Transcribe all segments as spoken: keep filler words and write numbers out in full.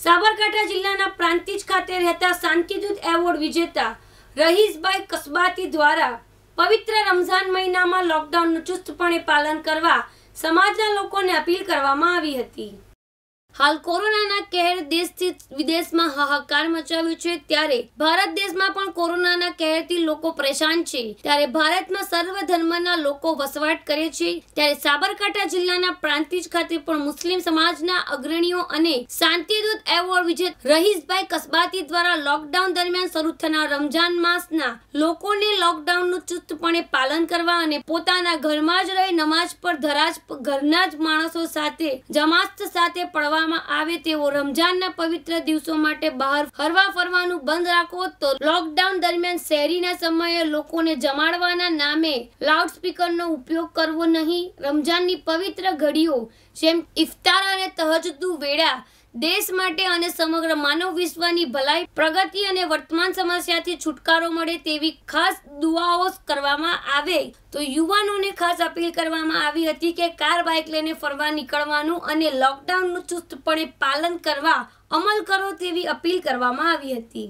સાબરકાંઠા જિલ્લાના પ્રાંતિજ ખાતે રહેતા શાંતિદૂત એવોર્ડ વિજેતા રહીશભાઈ કસબાતી દ્વારા પવિત્ર રમઝાન મહિનામાં લોકડાઉનનું ચુસ્તપણે પાલન કરવા સમાજના લોકોને અપીલ કરવામાં આવી હતી। हाल कोरोना कहर देश थी विदेश में हाहाकार मचाव्यो छे त्यारे भारत देश में पण कोरोना कहर थी लोको परेशान छे त्यारे भारत में सर्व धर्मना लोको वसवाट करे छे त्यारे साबरकांठा जिल्लाना प्रांतिज खाते पण मुस्लिम समाजना अग्रणीओ अने शांतिदूत एवोर्ड विजेता रहीशभाई कसबाती द्वारा लॉकडाउन दरमियान शरू थनार रमजान मासना लोकोने लॉकडाउननुं चुस्तपणे पालन करवा अने पोताना घरमां ज रही नमाज पर धराज घરના જ માણસો સાથે જમાત સાથે પડવા આવે તેવો રમજાનના પવિત્ર દિવસો માટે બહાર ફરવા ફરવાનું બંધ રાખો તો લોકડાઉન દરમિયાન શહેરીના સમયે લોકોને જમાડવાના નામે લાઉડસ્પીકરનો ઉપયોગ કરવો નહીં। રમજાનની પવિત્ર ઘડીઓ જેમ ઇફતાર અને તહજ્જુદની વેળા देश माटे अने समग्र मानव विश्वनी भलाई प्रगति अने वर्तमान समस्याथी छुटकारो मळे तेवी खास दुआओ करवामां आवे तो युवानोने खास अपील करवामां आवी हती के कार बाइक लईने फरवा निकळवानुं अने लॉकडाउननुं चुस्तपणे पालन करवा अमल करो तेवी अपील करवामां आवी हती।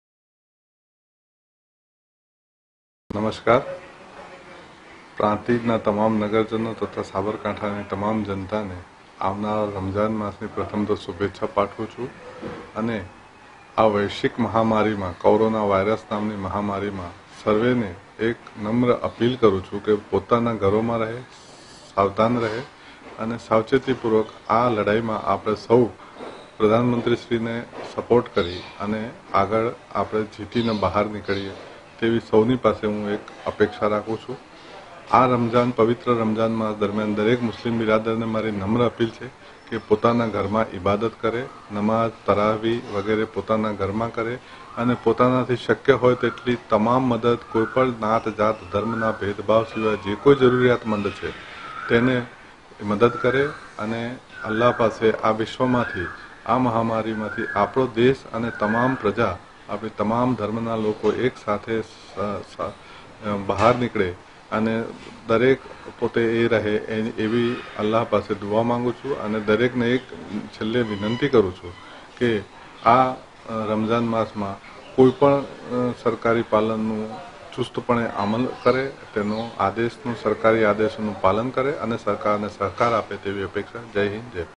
नमस्कार। प्रांतिजना तमाम नगरजनों तथा साबरकांठानी तमाम जनता ने આવનાર રમઝાન માસની પ્રથમ તો શુભેચ્છા પાઠવું છું અને આ વૈશ્વિક મહામારીમાં કોરોના વાયરસ નામની મહામારીમાં સર્વેને એક નમ્ર અપીલ કરું છું કે પોતાના ઘરોમાં રહે, સાવધાન રહે અને સાવચેતીપૂર્વક આ લડાઈમાં આપણે સૌ પ્રધાનમંત્રીશ્રીને સપોર્ટ કરી અને આગળ આપણે જીતીને બહાર નીકળીએ તેવી સૌની પાસે હું એક અપેક્ષા રાખું છું। આ રમજાન પવિત્ર રમજાન માસ દરમિયાન દરેક મુસ્લિમ બિરાદરને મારી નમ્ર અપીલ છે કે પોતાના ઘરમાં ઇબાદત કરે, નમાઝ, તરાવી વગેરે પોતાના ઘરમાં કરે અને પોતાનાથી શક્ય હોય તેટલી તમામ મદદ કોઈપણ નાત જાત ધર્મના ભેદભાવ સિવાય જે કોઈ જરૂરિયાતમંદ છે તેને મદદ કરે અને અલ્લાહ પાસે આ વિશ્વમાંથી આ મહામારીમાંથી આપણો દેશ અને તમામ પ્રજા આપણી તમામ ધર્મના લોકો એક સાથે બહાર નીકળે અને દરેક પોતે એ રહે એવી અલ્લાહ પાસે દુઆ માંગુ છું અને દરેકને એક છેલ્લે વિનંતી કરું છું કે આ રમઝાન માસમાં કોઈ પણ સરકારી પાલનનું ચુસ્તપણે અમલ કરે, તેનો આદેશનું સરકારી આદેશોનું પાલન કરે અને સરકારને સહકાર આપે તેવી અપેક્ષા। જય હિન્દ, જય